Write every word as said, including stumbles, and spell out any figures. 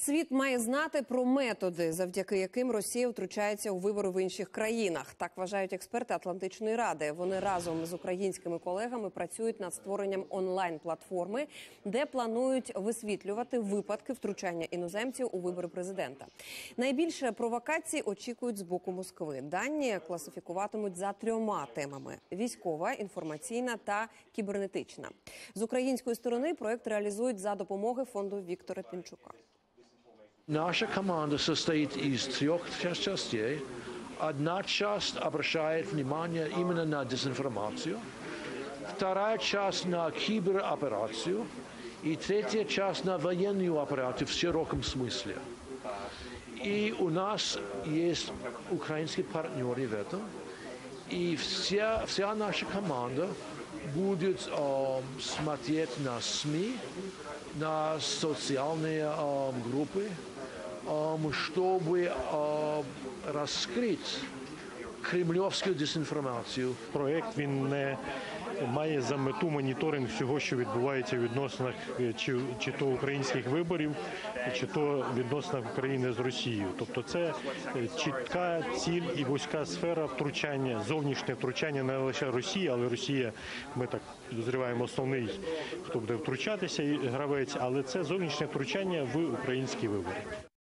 Світ має знати про методи, завдяки яким Росія втручається у вибори в інших країнах. Так вважають експерти Атлантичної ради. Вони разом з українськими колегами працюють над створенням онлайн-платформи, де планують висвітлювати випадки втручання іноземців у вибори президента. Найбільше провокацій очікують з боку Москви. Дані класифікуватимуть за трьома темами – військова, інформаційна та кібернетична. З української сторони проект реалізують за допомоги фонду Віктора Пінчука. Наша команда состоит из трех частей. Одна часть обращает внимание именно на дезинформацию, вторая часть на кибероперацию и третья часть на военную операцию в широком смысле. И у нас есть украинские партнеры в этом, и вся, вся наша команда будет э, смотреть на СМИ, на социальные э, группы, э, чтобы э, раскрыть кремлівську дезінформацію. Проект він не має за мету моніторинг всього, що відбувається в відносинах чи, чи то українських виборів, чи то в відносинах України з Росією. Тобто це чітка ціль і вузька сфера втручання, зовнішнє втручання не лише Росії, але Росія, ми так підозріваємо, основний, хто буде втручатися, гравець, але це зовнішнє втручання в українські вибори.